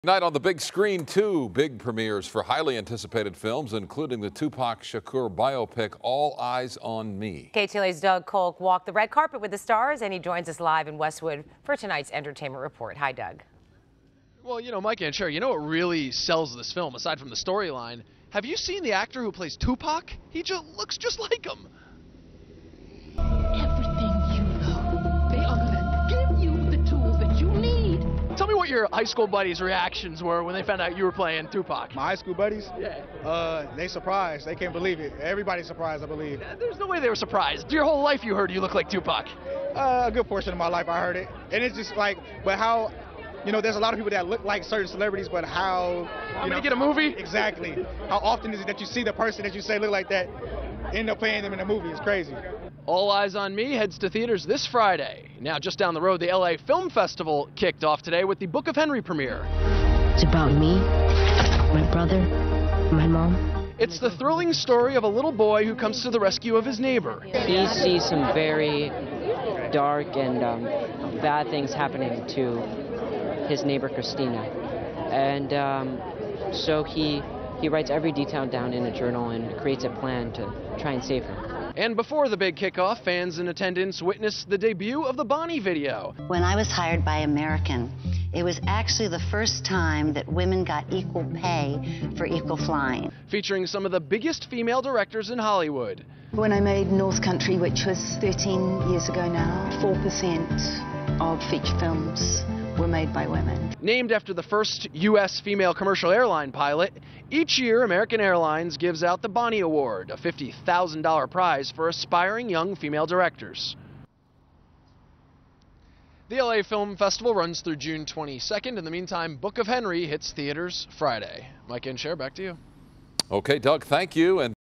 Tonight on the big screen, two big premieres for highly anticipated films, including the Tupac Shakur biopic, All Eyez on Me. KTLA's Doug Kolk walked the red carpet with the stars, and he joins us live in Westwood for tonight's entertainment report. Hi, Doug. Well, Mike and Sherry, what really sells this film, aside from the storyline? Have you seen the actor who plays Tupac? He just looks just like him. Everything you know, they are going to give you the tools that you need. Tell me what your high school buddies' reactions were when they found out you were playing Tupac. My high school buddies? Yeah. They surprised. They can't believe it. Everybody's surprised, I believe. There's no way they were surprised. Your whole life you heard you look like Tupac. A good portion of my life I heard it. And it's just like, but how, there's a lot of people that look like certain celebrities, but how... I'm going to get a movie? Exactly. How often is it that you see the person that you say look like that end up playing them in a movie? It's crazy. All Eyez on Me heads to theaters this Friday. Now, just down the road, the LA Film Festival kicked off today with the Book of Henry premiere. It's about me, my brother, my mom. It's the thrilling story of a little boy who comes to the rescue of his neighbor. He sees some very dark and bad things happening to his neighbor Christina, and so he writes every detail down in a journal and creates a plan to try and save her. And before the big kickoff, fans in attendance witnessed the debut of the Bonnie video. When I was hired by American, it was actually the first time that women got equal pay for equal flying. Featuring some of the biggest female directors in Hollywood. When I made North Country, which was 13 years ago now, 4% of feature films were made by women. Named after the first U.S. female commercial airline pilot, each year American Airlines gives out the Bonnie Award, a $50,000 prize for aspiring young female directors. The LA Film Festival runs through June 22nd. In the meantime, Book of Henry hits theaters Friday. Mike and Cher, back to you. Okay, Doug, thank you. And